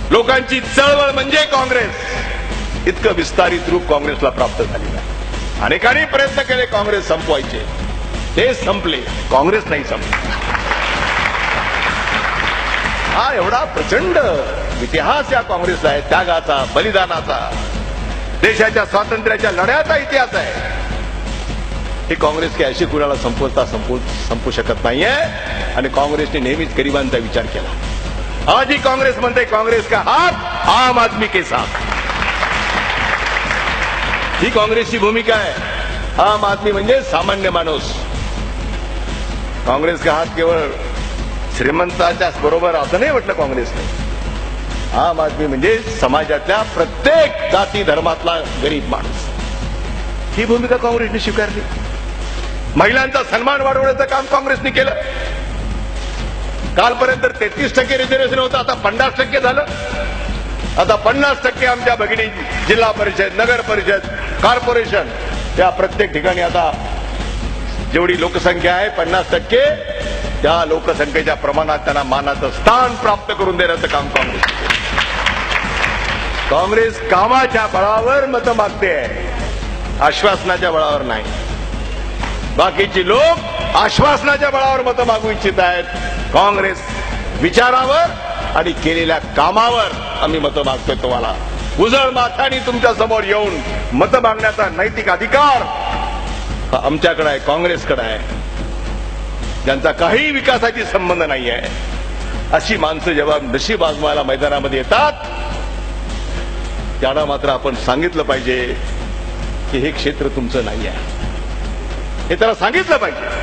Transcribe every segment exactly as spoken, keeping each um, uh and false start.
लोकांची चळवळ म्हणजे काँग्रेस, इतकं विस्तारित रूप काँग्रेसला प्राप्त झालेलं आहे। अनेकांनी प्रयत्न केले काँग्रेस संपवायचे, ते संपले, काँग्रेस नाही संपली। हा एवढा प्रचंड इतिहास या काँग्रेसला आहे, त्यागाचा, बलिदानाचा, देशाच्या स्वातंत्र्याच्या लढ्याचा इतिहास आहे। ही काँग्रेस की अशी कुणाला संपवता संपू संपू शकत नाहीये। आणि काँग्रेसने नेहमीच गरिबांचा विचार केला। आज ही काँग्रेस म्हणते काँग्रेस का हात आम आदमी के साथ, ही काँग्रेसची भूमिका आहे। आम आदमी म्हणजे सामान्य माणूस। काँग्रेस का हात केवळ श्रीमंताच्याच बरोबर असं नाही म्हटलं काँग्रेसने। आम आदमी म्हणजे समाजातल्या प्रत्येक जाती धर्मातला गरीब माणूस, ही भूमिका काँग्रेसने स्वीकारली। महिलांचा सन्मान वाढवण्याचं काम काँग्रेसने केलं। कालपर्यंत तेहतीस टक्के रिझर्वेशन होतं, आता पन्नास टक्के झालं। आता पन्नास टक्के आमच्या भगिनी जिल्हा परिषद, नगर परिषद, कॉर्पोरेशन या प्रत्येक ठिकाणी आता जेवढी लोकसंख्या आहे पन्नास टक्के त्या लोकसंख्येच्या प्रमाणात त्यांना मानाचं स्थान प्राप्त करून देण्याचं काम काँग्रेस केलं। काँग्रेस कामाच्या बळावर मतं मागते, आश्वासनाच्या बळावर नाही। बाकीचे लोक आश्वासनाच्या बळावर मतं मागू इच्छित आहेत। काँग्रेस विचारावर आणि केलेल्या कामावर आम्ही मतं मागतोय। तुम्हाला उजळ माथ्याने तुमच्या समोर येऊन मतं मागण्याचा नैतिक अधिकार हा आमच्याकडे आहे, काँग्रेसकडे आहे, ज्यांचा काही विकासाची संबंध नाही आहे। अशी माणसं जेव्हा नशीब आजमायला मैदानामध्ये येतात, त्यांना मात्र आपण सांगितलं पाहिजे की हे क्षेत्र तुमचं नाही आहे, हे त्याला सांगितलं पाहिजे।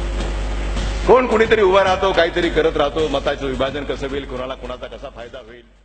कोण कुणीतरी उभा राहतो, काहीतरी करत राहतो, मताचं विभाजन कसं होईल, कोणाला कोणाचा कसा फायदा होईल।